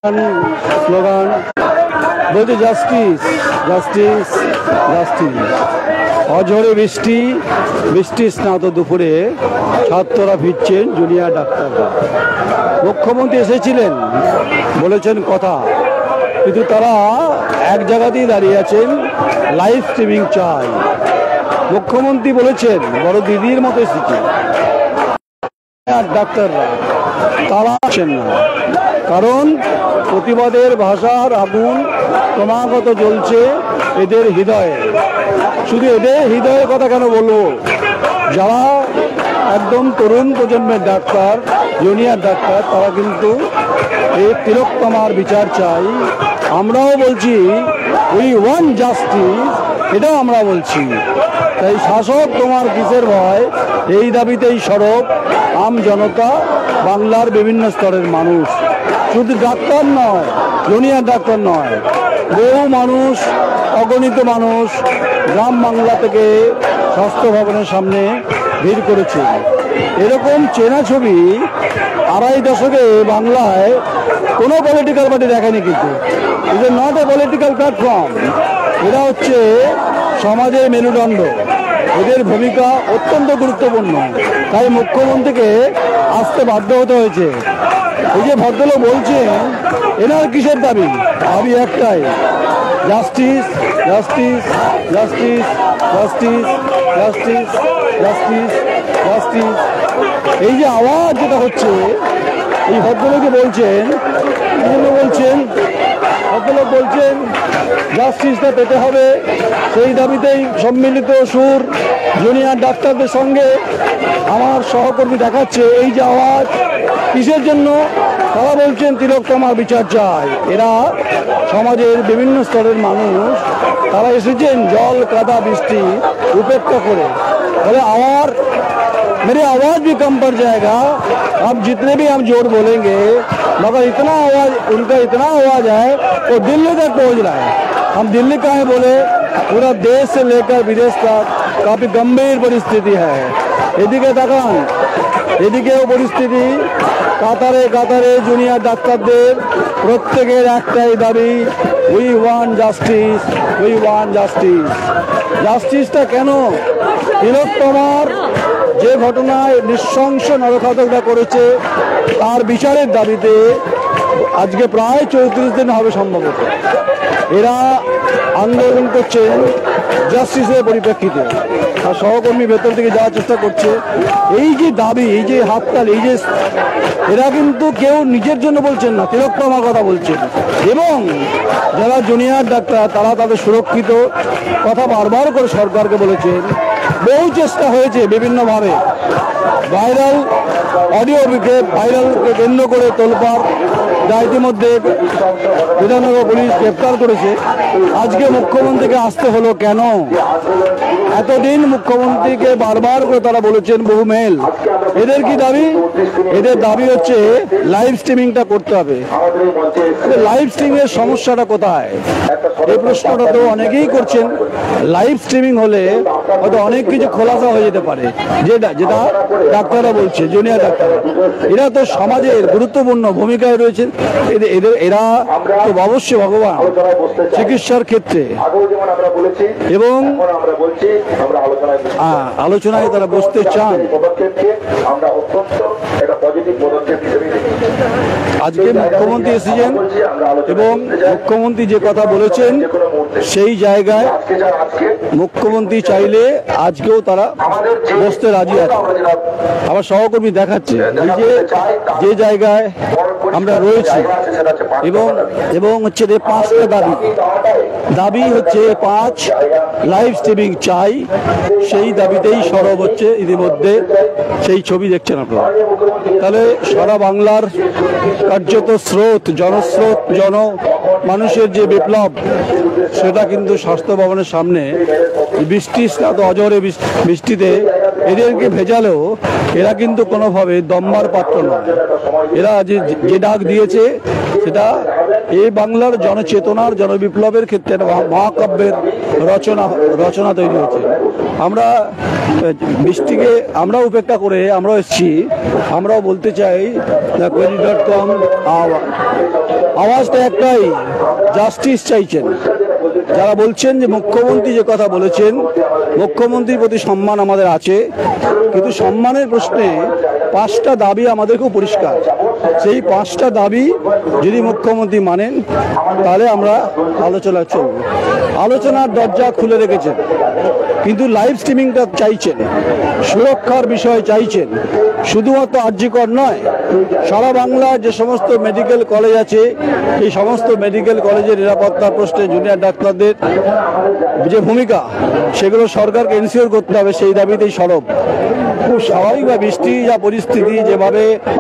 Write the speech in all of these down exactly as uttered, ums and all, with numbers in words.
Slogan বলছে justice justice justice. অঝরে বৃষ্টি, বৃষ্টি স্নাত দুপুরে ছাত্ররা ফিরছেন জুনিয়র ডাক্তাররা। মুখ্যমন্ত্রী এসেছিলেন, বলেছেন কথা, কিন্তু তারা এক জায়গাতেই দাঁড়িয়ে আছেন, লাইভ স্ট্রিমিং চাই। মুখ্যমন্ত্রী বলেছেন বড় দিদির মতো এসেছে, ডাক্তাররা তারা আসেন না, কারণ প্রতিবাদের ভাষার আগুন ক্রমাগত জ্বলছে এদের হৃদয়ে। শুধু এদের হৃদয়ের কথা কেন বলবো, যারা একদম তরুণ প্রজন্মের ডাক্তার, জুনিয়র ডাক্তার, তারা কিন্তু এই তিলোত্তমার বিচার চাই। আমরাও বলছি উই ওয়ান্ট জাস্টিস, এটাও আমরা বলছি। তাই শাসক তোমার কিসের ভয়, এই দাবিতেই সরব আম জনতা, বাংলার বিভিন্ন স্তরের মানুষ। শুধু ডাক্তার নয়, জুনিয়র ডাক্তার নয়, বহু মানুষ, অগণিত মানুষ গ্রাম বাংলা থেকে স্বাস্থ্য ভবনের সামনে ভিড় করেছে। এরকম চেনা ছবি আড়াই দশকে বাংলায় কোনো পলিটিক্যাল পার্টি দেখেনি, কিন্তু it is not a political platform. এরা হচ্ছে সমাজের মেরুদণ্ড, এদের ভূমিকা অত্যন্ত গুরুত্বপূর্ণ। তাই মুখ্যমন্ত্রীকে আসতে বাধ্য হতে হয়েছে। এই যে ভদ্রলোক বলছেন, এনার কিসের দাবি? দাবি একটাই, justice justice justice justice justice justice justice. এই যে আওয়াজ যেটা হচ্ছে, এই ভদ্রলোকে বলছেন, এই জন্য বলছেন, ভদ্রলোক বলছেন জাস্টিসটা পেতে হবে। সেই দাবিতেই সম্মিলিত সুর জুনিয়র ডাক্তারদের সঙ্গে আমার সহকর্মী দেখাচ্ছে। এই যে আওয়াজ কিসের জন্য? তারা বলছেন তিলোত্তমার বিচার চাই। এরা সমাজের বিভিন্ন স্তরের মানুষ, তারা এসেছেন জল কাদা বৃষ্টি উপেক্ষা করে। বলে आवाज मेरी आवाज भी कम पड़ जाएगा, आप जितने भी हम जोर बोलेंगे, मगर इतना आवाज, उनका इतना आवाज है वो दिल्ली तक पहुंच रहा है। हम दिल्ली का है बोले, पूरा देश से लेकर विदेश तक काफी गंभीर परिस्थिति है। এদিকে তাকান, এদিকেও পরিস্থিতি। কাতারে কাতারে জুনিয়র ডাক্তারদের প্রত্যেকের একটাই দাবি, we want justice, we want justice. জাস্টিসটা কেন? তিলোত্তমার যে ঘটনায় নৃশংস নরখাতকটা করেছে, তার বিচারের দাবিতে আজকে প্রায় চৌত্রিশ দিন হবে সম্ভবত এরা আন্দোলন করছেন জাস্টিসের পরিপ্রেক্ষিতে। আর সহকর্মী ভেতর থেকে যাওয়ার চেষ্টা করছে। এই যে দাবি, এই যে হাততালি, এই যে, এরা কিন্তু কেউ নিজের জন্য বলছেন না, তিলোত্তমার কথা বলছেন। এবং যারা জুনিয়র ডাক্তার, তারা তাদের সুরক্ষিত কথা বারবার করে সরকারকে বলেছেন। বহু চেষ্টা হয়েছে বিভিন্নভাবে, ভাইরাল অডিওকে ভাইরালকে কেন্দ্র করে তোলপাড়, যা ইতিমধ্যে বিধাননগর পুলিশ গ্রেপ্তার করেছে। আজকে মুখ্যমন্ত্রীকে আসতে হলো কেন? এতদিন মুখ্যমন্ত্রীকে বারবার করে তারা বলেছেন বহু মেল। এদের কি দাবি? এদের দাবি হচ্ছে লাইভ স্ট্রিমিংটা করতে হবে। লাইভ স্ট্রিমিং এর সমস্যাটা কোথায়? এই প্রশ্নটা তো অনেকেই করছেন। লাইভ স্ট্রিমিং হলে হয়তো অনেক কিছু খোলাসা হয়ে যেতে পারে, যেটা যেটা ডাক্তাররা বলছে, জুনিয়র ডাক্তাররা। এরা তো সমাজের গুরুত্বপূর্ণ ভূমিকায় রয়েছেন। এদের এরা তো অবশ্যই ভগবান চিকিৎসার ক্ষেত্রে, এবং আলোচনায় তারা বসতে চান। আজকে মুখ্যমন্ত্রী এসেছেন এবং মুখ্যমন্ত্রী যে কথা বলেছেন, সেই জায়গায় মুখ্যমন্ত্রী চাইলে আজকেও তারা বসতে রাজি আছে। আমার সহকর্মী দেখাচ্ছে এই যে যে জায়গায় আমরা রয়েছি, এবং এবং হচ্ছে যে পাঁচটা দাবি দাবি হচ্ছে পাঁচ, লাইভ স্ট্রিমিং চাই। সেই দাবিতেই সরব হচ্ছে ইতিমধ্যে, সেই ছবি দেখছেন আপনারা। তাহলে সারা বাংলার কার্যত স্রোত, জনস্রোত, জন মানুষের যে বিপ্লব, সেটা কিন্তু স্বাস্থ্য ভবনের সামনে বৃষ্টি স্নাত অজরে বৃষ্টিতে এদেরকে ভেজালেও এরা কিন্তু কোনোভাবে দম্বার পাত্র নয়। এরা যে যে ডাক দিয়েছে সেটা এই বাংলার জনচেতনার জনবিপ্লবের ক্ষেত্রে মহাকাব্যের রচনা রচনা তৈরি হচ্ছে। আমরা বৃষ্টিকে আমরা উপেক্ষা করে আমরাও এসেছি। আমরাও বলতে চাই কোয়েরি ডট কম আওয়াজটা একটাই, জাস্টিস চাইছেন। যারা বলছেন যে মুখ্যমন্ত্রী যে কথা বলেছেন, মুখ্যমন্ত্রীর প্রতি সম্মান আমাদের আছে, কিন্তু সম্মানের প্রশ্নে পাঁচটা দাবি আমাদের খুব পরিষ্কার। সেই পাঁচটা দাবি যদি মুখ্যমন্ত্রী মানেন তাহলে আমরা আলোচনা চলব। আলোচনার দরজা খুলে রেখেছেন, কিন্তু লাইভ স্ট্রিমিংটা চাইছেন, সুরক্ষার বিষয় চাইছেন। শুধুমাত্র আরজিকর নয়, সারা বাংলার যে সমস্ত মেডিকেল কলেজ আছে এই সমস্ত মেডিকেল কলেজের নিরাপত্তার প্রশ্নে জুনিয়র ডাক্তারদের যে ভূমিকা সেগুলো সরকারকে এনশিওর করতে হবে, সেই দাবিতেই সরব। খুব স্বাভাবিকভাবে বৃষ্টি যা পরিস্থিতি, যেভাবে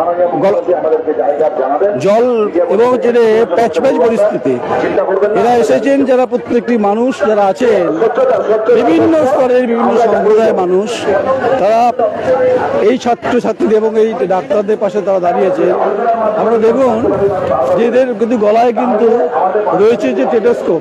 জল এবং যে প্যাচ প্যাচ পরিস্থিতি, এরা এসেছেন যারা প্রত্যেকটি মানুষ যারা আছেন বিভিন্ন স্তরের বিভিন্ন সম্প্রদায়ের মানুষ, তারা এই ছাত্রছাত্রীদের এবং এই ডাক্তারদের পাশে তারা দাঁড়িয়েছে। আমরা দেখুন যে এদের কিন্তু গলায় কিন্তু রয়েছে যে টেটোস্কোপ,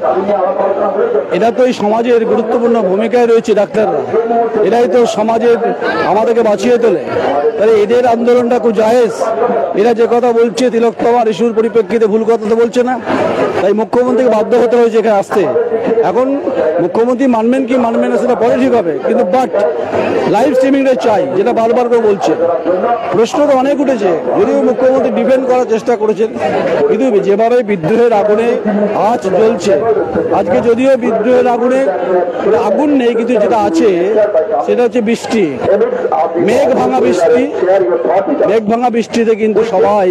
এটা তো এই সমাজের গুরুত্বপূর্ণ ভূমিকায় রয়েছে। ডাক্তাররা এরাই তো সমাজের আমাদেরকে বাঁচিয়ে তোলে। তাহলে এদের আন্দোলনটা খুব জায়েজ। এরা যে কথা বলছে তিলোত্তমার ইস্যুর পরিপ্রেক্ষিতে ভুল কথা তো বলছে না। তাই মুখ্যমন্ত্রীকে বাধ্য হতে হয়েছে এখানে আসতে। এখন মুখ্যমন্ত্রী মানবেন কি মানবেন না সেটা পরে ঠিক হবে, কিন্তু বাট লাইভ স্ট্রিমিংটা চাই, যেটা বারবার করে বলছে। প্রশ্ন তো অনেক উঠেছে, যদিও মুখ্যমন্ত্রী ডিফেন্ড করার চেষ্টা করেছেন, কিন্তু যেভাবে বিদ্রোহের আগুনে আজ জ্বলছে, আজকে যদিও বিদ্রোহের আগুনে আগুন নেই, কিন্তু যেটা আছে সেটা হচ্ছে বৃষ্টি, মেঘ ভাঙা বৃষ্টি। মেঘ ভাঙা বৃষ্টিতে কিন্তু সবাই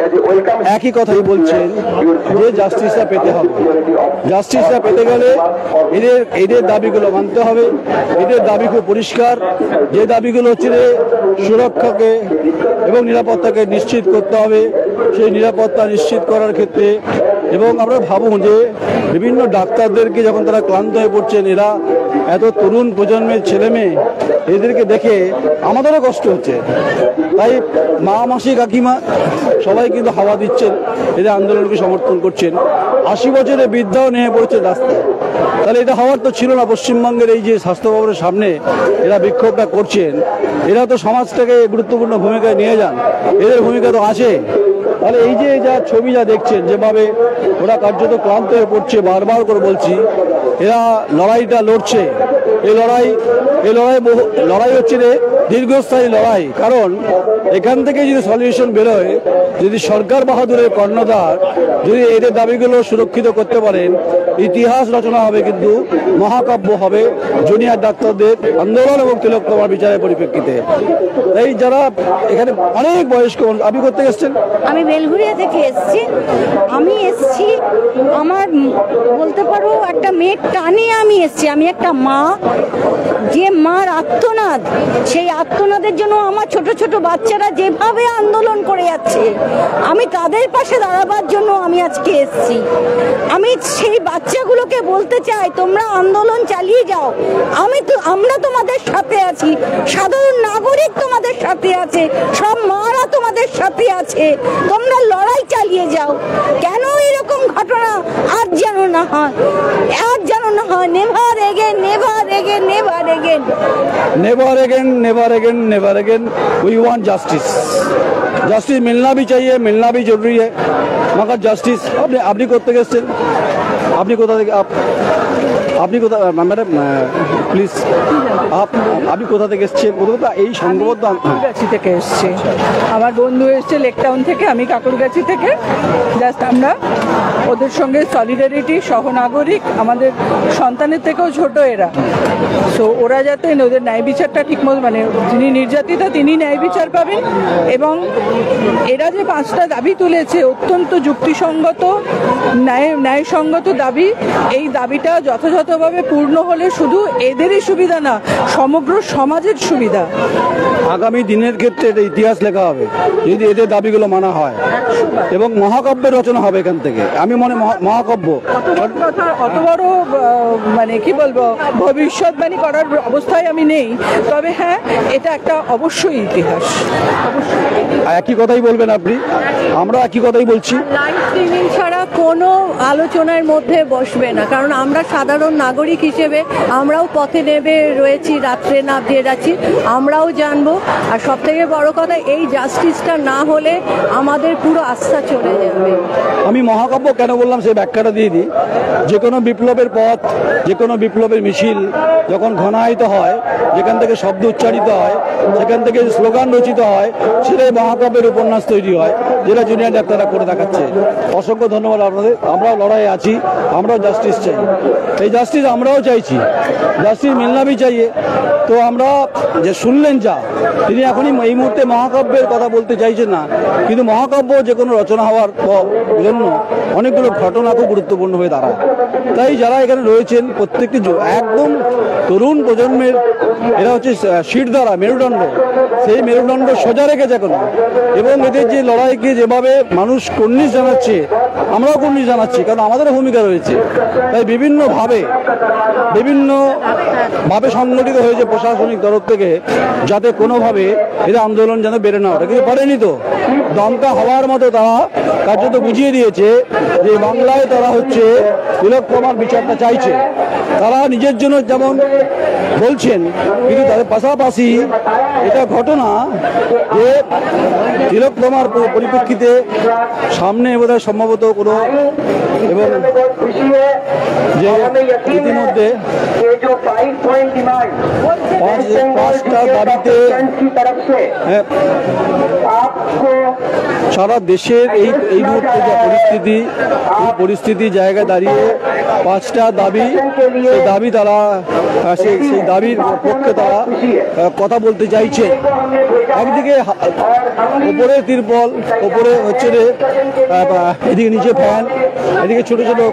একই কথাই বলছেন যে জাস্টিসটা পেতে হবে। জাস্টিসটা পেতে গেলে এদের এদের দাবিগুলো মানতে হবে। এদের দাবি খুব পরিষ্কার, যে দাবিগুলো হচ্ছে সুরক্ষাকে এবং নিরাপত্তাকে নিশ্চিত করতে হবে। সেই নিরাপত্তা নিশ্চিত করার ক্ষেত্রে এবং আমরা ভাবুন যে বিভিন্ন ডাক্তারদেরকে যখন তারা ক্লান্ত হয়ে পড়ছেন, এরা এত তরুণ প্রজন্মের ছেলে মেয়ে, এদেরকে দেখে আমাদেরও কষ্ট হচ্ছে। তাই মা মাসি কাকিমা সবাই কিন্তু হাওয়া দিচ্ছেন, এদের আন্দোলনকে সমর্থন করছেন। আশি বছরের বৃদ্ধাও নেমে পড়ছে রাস্তায়। তাহলে এটা হওয়ার তো ছিল না। পশ্চিমবঙ্গের এই যে স্বাস্থ্য ভবনের সামনে এরা বিক্ষোভটা করছেন, এরা তো সমাজটাকে গুরুত্বপূর্ণ ভূমিকায় নিয়ে যান, এদের ভূমিকা তো আছে। তাহলে এই যে যা ছবি যা দেখছেন, যেভাবে ওরা কার্যত ক্লান্ত হয়ে পড়ছে, বারবার করে বলছি, এরা লড়াইটা লড়ছে। এই লড়াই এই লড়াই বহু লড়াই হচ্ছে রে দীর্ঘস্থায়ী লড়াই। কারণ এখান থেকে যদি সলিউশন বেরোয়, যদি সরকার বাহাদুরের কর্ণধার যদি এদের দাবিগুলো সুরক্ষিত করতে পারেন, ইতিহাস রচনা হবে, কিন্তু মহাকাব্য হবে জুনিয়র ডাক্তারদের আন্দোলন এবং তিলোত্তমার বিচারের পরিপ্রেক্ষিতে। এই যারা এখানে অনেক বয়স্ক, আপনি করতে এসছেন? আমি বেলঘুরিয়া থেকে এসেছি। আমি এসেছি আমার বলতে পারো একটা মেয়ের টানে আমি এসেছি। আমি একটা মা, যে মার আত্মনাদ, সেই আত্মনাদের জন্য আমার ছোট ছোট বাচ্চারা যেভাবে আন্দোলন করে যাচ্ছে, আমি তাদের পাশে দাঁড়াবার জন্য আমি আজকে এসেছি। আমি সেই বাচ্চাগুলোকে বলতে চাই, তোমরা আন্দোলন চালিয়ে যাও, আমি তো আমরা তোমাদের সাথে আছি, সাধারণ নাগরিক তোমাদের সাথে আছে, সব মারা তোমাদের সাথে আছে, তোমরা লড়াই চালিয়ে যাও। কেন এরকম ঘটনা আর যেন না হয়, আর যেন না হয়। Never again, never again, never again, never again, never again, never again. We want justice. Justice मिलना भी चाहिए, मिलना भी जरूरी है, मगर जस्टिस আপনি আপনি করতে গেছেন, আপনি কোথা থেকে আপনি কোথা ম্যাডাম প্লিজ আপনি কোথা থেকে এসছেন? কোথা এই সংঘবদ্ধ কাকুরগাছি থেকে এসছে, আমার বন্ধু এসছে লেকটাউন থেকে, আমি কাকুরগাছি থেকে। জাস্ট আমরা ওদের সঙ্গে সলিডারিটি, সহনাগরিক, আমাদের সন্তানের থেকেও ছোট এরা। সো ওরা যাতে ওদের ন্যায় বিচারটা ঠিকমতো, মানে যিনি নির্যাতিতা তিনি ন্যায় বিচার পাবেন এবং এরা যে পাঁচটা দাবি তুলেছে অত্যন্ত যুক্তিসঙ্গত, ন্যায় ন্যায়সঙ্গত দাবি। এই দাবিটা যথাযথভাবে পূর্ণ হলে শুধু এদেরই সুবিধা না, সমগ্র সমাজের সুবিধা। আগামী দিনের ক্ষেত্রে এটা ইতিহাস লেখা হবে যদি এদের দাবিগুলো মানা হয়, এবং মহাকাব্যের রচনা হবে এখান থেকে। আমি মনে মহা- মহাকাব্য অত বড় কথা, অত বড় আহ, মানে কি বলবো, ভবিষ্যৎবাণী করার অবস্থায় আমি নেই, তবে হ্যাঁ এটা একটা অবশ্যই ইতিহাস। একই কথাই বলবেন আপনি, আমরা একই কথাই বলছি। লাইভ স্ট্রিমিং ছাড়া কোনো আলোচনার মধ্যে বসবে না, কারণ আমরা সাধারণ নাগরিক হিসেবে আমরাও পথে নেমে রয়েছি, রাত্রে না দিয়ে যাচ্ছি, আমরাও জানবো। আর সব থেকে বড় কথা, এই জাস্টিসটা না হলে আমাদের পুরো আস্থা চলে যাবে। আমি মহাকাব্য কেন বললাম সেই ব্যাখ্যাটা দিয়ে দিই। যে কোনো বিপ্লবের পথ, যে কোনো বিপ্লবের মিছিল যখন ঘনায়িত হয়, যেখান থেকে শব্দ উচ্চারিত হয়, সেখান থেকে স্লোগান রচিত হয়, সেটাই মহাকাব্যের উপন্যাস তৈরি হয়, যেটা জুনিয়র ডাক্তাররা করে দেখাচ্ছে। অসংখ্য ধন্যবাদ আপনাদের। আমরাও লড়াইয়ে আছি, আমরাও জাস্টিস চাই। এই জাস্টিস আমরাও চাইছি, জাস্টিস মিলনাবি চাইয়ে। তো আমরা যে শুনলেন যা, তিনি এখনই এই মুহূর্তে মহাকাব্যের কথা বলতে চাইছেন না, কিন্তু মহাকাব্য যে কোনো রচনা হওয়ার জন্য অনেকগুলো ঘটনা খুব গুরুত্বপূর্ণ হয়ে দাঁড়ায়। তাই যারা এখানে রয়েছেন প্রত্যেকটি একদম তরুণ প্রজন্মের, এরা হচ্ছে শিরদাঁড়া, মেরুদণ্ড। সেই মেরুদণ্ড সোজা রেখেছে এখন, এবং এদের যে লড়াইকে যেভাবে মানুষ কর্নিশ জানাচ্ছে, আমরাও কর্নিশ জানাচ্ছি, কারণ আমাদেরও ভূমিকা রয়েছে। তাই বিভিন্নভাবে বিভিন্নভাবে সংগঠিত হয়েছে প্রশাসনিক তরফ থেকে, যাতে কোনোভাবে এদের আন্দোলন যেন বেড়ে না ওঠে। কিন্তু পারেনি তো, দমকা হওয়ার মতো তারা কার্যত বুঝিয়ে দিয়েছে যে বাংলায় তারা হচ্ছে তিলোত্তমার বিচারটা চাইছে। তারা নিজের জন্য যেমন বলছেন, কিন্তু তাদের পাশাপাশি এটা ঘটনা যে তিলোত্তমার পরিপ্রেক্ষিতে সামনে বোধহয় সম্ভবত কোনো, এবং যে ইতিমধ্যে পাঁচটা দাবিতে সারা দেশের এই এই মুহূর্তে যে পরিস্থিতি, এই পরিস্থিতি জায়গায় দাঁড়িয়ে পাঁচটা দাবি, সেই দাবি তারা সেই সেই দাবির পক্ষে তারা কথা বলতে চাইছে। একদিকে ওপরে তিরপল, ওপরে হচ্ছে রে এদিকে নিচে ফ্যান, এদিকে ছোট ছোট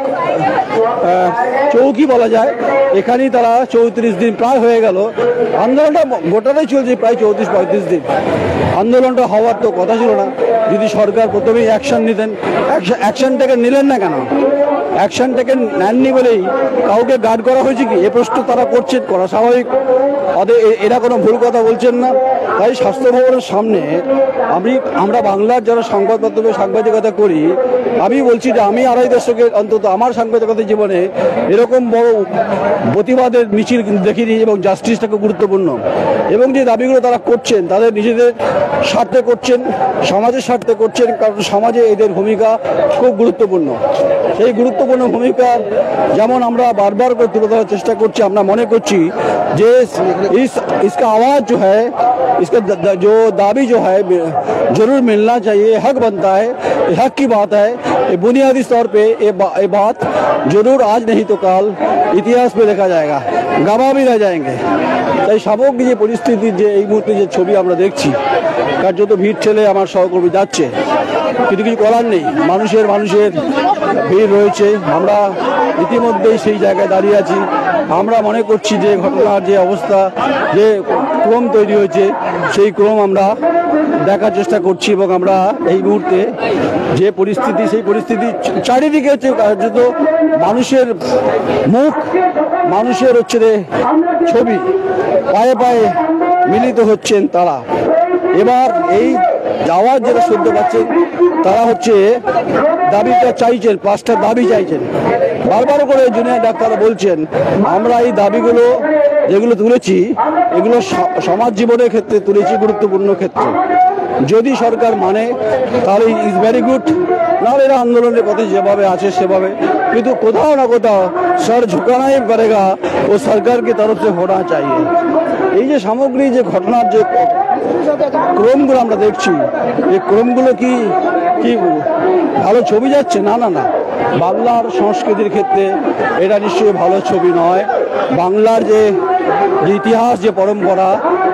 চৌকি বলা যায়। এখানেই তারা চৌত্রিশ দিন প্রায় হয়ে গেল। আন্দোলনটা গোটাটাই চলছে প্রায় চৌত্রিশ পঁয়ত্রিশ দিন। আন্দোলনটা হওয়ার তো কথা ছিল না, যদি সরকার প্রথমেই অ্যাকশন নিতেন। অ্যাকশনটাকে নিলেন না কেন? অ্যাকশনটাকে নেননি বলেই কাউকে গার্ড করা হয়েছে কি? এ প্রশ্ন তারা করছেন, করা স্বাভাবিক। ওদের এরা কোনো ভুল কথা বলছেন না। তাই স্বাস্থ্য ভবনের সামনে আমি আমরা বাংলার যারা সংবাদ মাধ্যমে সাংবাদিকতা করি, আমি বলছি যে আমি আড়াই দশকের অন্তত আমার সাংবাদিকতা জীবনে এরকম বড় প্রতিবাদের মিছিল দেখিনি, এবং জাস্টিসটাকে গুরুত্বপূর্ণ। এবং যে দাবিগুলো তারা করছেন, তাদের নিজেদের স্বার্থে করছেন, সমাজের স্বার্থে করছেন, কারণ সমাজে এদের ভূমিকা খুব গুরুত্বপূর্ণ। সেই গুরুত্বপূর্ণ ভূমিকা যেমন আমরা বারবার করে তুলে ধরার চেষ্টা করছি। আমরা মনে করছি যে इस इसका आवाज़ जो है, इसका जो दाबी जो है जरूर मिलना चाहिए, हक बनता है, ये हक की बात है। ये बुनियादी तौर पे ये बा, ये बात जरूर आज नहीं तो कल इतिहास में देखा जाएगा, गवाह भी रह जाएंगे। তাই সামগ্রিক যে পরিস্থিতি, যে এই মুহূর্তে যে ছবি আমরা দেখছি, কার্যত ভিড় ঠেলে আমার সহকর্মী যাচ্ছে, কিন্তু কিছু করার নেই। মানুষের মানুষের ভিড় রয়েছে। আমরা ইতিমধ্যেই সেই জায়গায় দাঁড়িয়ে আছি। আমরা মনে করছি যে ঘটনার যে অবস্থা, যে ক্রম তৈরি হয়েছে, সেই ক্রম আমরা দেখার চেষ্টা করছি। এবং আমরা এই মুহূর্তে যে পরিস্থিতি, সেই পরিস্থিতি চারিদিকে হচ্ছে কার্যত মানুষের মুখ, মানুষের হচ্ছে ছবি, পায়ে পায়ে মিলিত হচ্ছেন তারা। এবার এই আওয়াজ যেটা শুনতে পাচ্ছেন, তারা হচ্ছে দাবিটা চাইছেন, পাঁচটা দাবি চাইছেন। বারবার করে জুনিয়র ডাক্তাররা বলছেন, আমরা এই দাবিগুলো যেগুলো তুলেছি, এগুলো সমাজ জীবনের ক্ষেত্রে তুলেছি, গুরুত্বপূর্ণ ক্ষেত্রে। যদি সরকার মানে তাহলে ইজ ভেরি গুড, নাহলে এরা আন্দোলনের পথে যেভাবে আছে সেভাবে। কিন্তু কোথাও না কোথাও সর ঝুঁকানাই পারেগা ও সরকারকে তরফ से होना चाहिए। এই যে সামগ্রিক যে ঘটনার যে ক্রমগুলো আমরা দেখছি, এই ক্রমগুলো কি কি ভালো ছবি যাচ্ছে? না না না, বাংলার সংস্কৃতির ক্ষেত্রে এটা নিশ্চয়ই ভালো ছবি নয়। বাংলার যে ইতিহাস, যে পরম্পরা,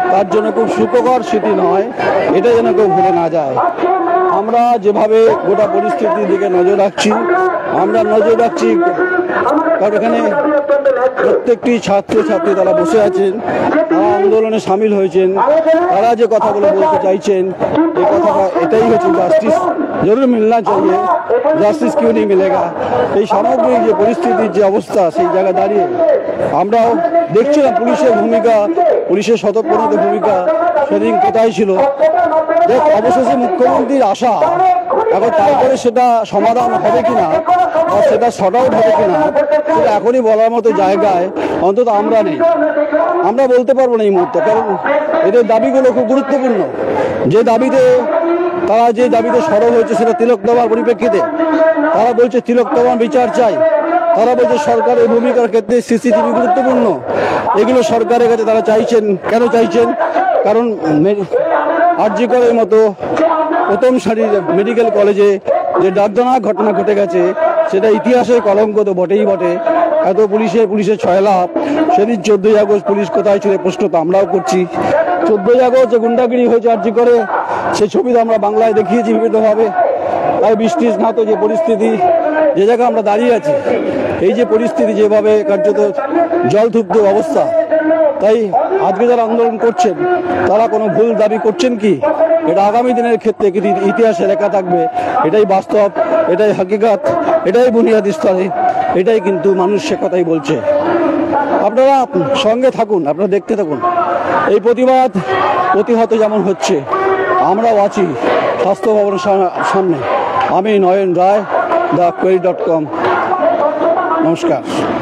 তার জন্য খুব সুখকর স্মৃতি নয়, এটা যেন কেউ ভুলে না যায়। আমরা যেভাবে গোটা পরিস্থিতির দিকে নজর রাখছি, আমরা নজর রাখছি কারণ এখানে প্রত্যেকটি ছাত্র ছাত্রী তারা বসে আছেন, তারা আন্দোলনে সামিল হয়েছেন, তারা যে কথাগুলো বলতে চাইছেন এই কথাটা এটাই হচ্ছে জাস্টিস জরুর মিলনা চাইয়ে, জাস্টিস কিউ নেই মিলেগা। এই সামগ্রিক যে পরিস্থিতির যে অবস্থা সেই জায়গায় দাঁড়িয়ে আমরাও দেখছিলাম পুলিশের ভূমিকা, পুলিশের স্বতঃপ্রণোদিত ভূমিকা সেদিন কোথায় ছিল। দেখ অবশেষে মুখ্যমন্ত্রীর আশা, এখন তারপরে সেটা সমাধান হবে কিনা বা সেটা শর্ট আউট হবে কিনা সেটা এখনই বলার মতো জায়গায় অন্তত আমরা নেই, আমরা বলতে পারবো না এই মুহূর্তে। কারণ এদের দাবিগুলো খুব গুরুত্বপূর্ণ। যে দাবিতে তারা যে দাবিতে সরব হয়েছে সেটা তিলোত্তমার পরিপ্রেক্ষিতে, তারা বলছে তিলোত্তমার বিচার চাই, তারা বলছে সরকারের ভূমিকার ক্ষেত্রে সিসিটিভি গুরুত্বপূর্ণ। এগুলো সরকারের কাছে তারা চাইছেন। কেন চাইছেন? কারণ আর জি করের মতো প্রথম সারির মেডিকেল কলেজে যে দর্দনাক ঘটনা ঘটে গেছে সেটা ইতিহাসের কলঙ্ক তো বটেই বটে। এত পুলিশে পুলিশের ছয় লাভ, সেদিন চোদ্দই আগস্ট পুলিশ কোথায় ছিল প্রশ্ন তো আমরাও করছি। চোদ্দই আগস্ট যে গুন্ডাগিরি হয়েছে আর জি করে সেই ছবি তো আমরা বাংলায় দেখিয়েছি বিভিন্নভাবে। তাই বৃষ্টি স্নাত যে পরিস্থিতি, যে জায়গায় আমরা দাঁড়িয়ে আছি, এই যে পরিস্থিতি যেভাবে কার্যত জলথুব্ধ অবস্থা, তাই আজকে যারা আন্দোলন করছেন তারা কোনো ভুল দাবি করছেন কি এটা আগামী দিনের ক্ষেত্রে কিন্তু ইতিহাসে লেখা থাকবে। এটাই বাস্তব, এটাই হাকিকাত, এটাই বুনিয়াদি স্তরে, এটাই কিন্তু মানুষ সে কথাই বলছে। আপনারা সঙ্গে থাকুন, আপনারা দেখতে থাকুন। এই প্রতিবাদ প্রতিহত যেমন হচ্ছে, আমরাও আছি স্বাস্থ্য ভবনের সামনে। আমি Nayan Roy, the query dot com. নমস্কার।